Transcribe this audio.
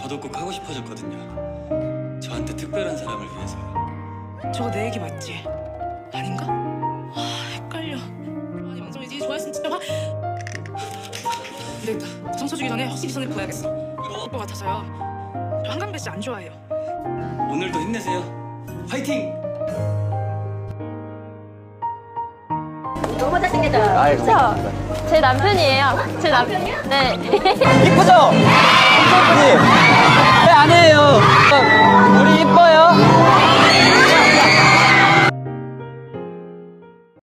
저도 꼭 하고 싶어졌거든요. 저한테 특별한 사람을 위해서요. 저거 내 얘기 맞지? 아닌가? 헷갈려. 아니 망정이 네 좋아했으면 진짜 안 되겠다. 청소 주기 전에 확실히 손을 보야겠어. 그럴 것 같아서요. 저 한강배 씨 안 좋아해요. 오늘도 힘내세요. 화이팅! 너무 잘생겼어요. 그쵸? 제 남편이에요. 제 남편이요? 네. 이쁘죠? 엄청 이쁘지? 네, 아니에요. 우리 이뻐요.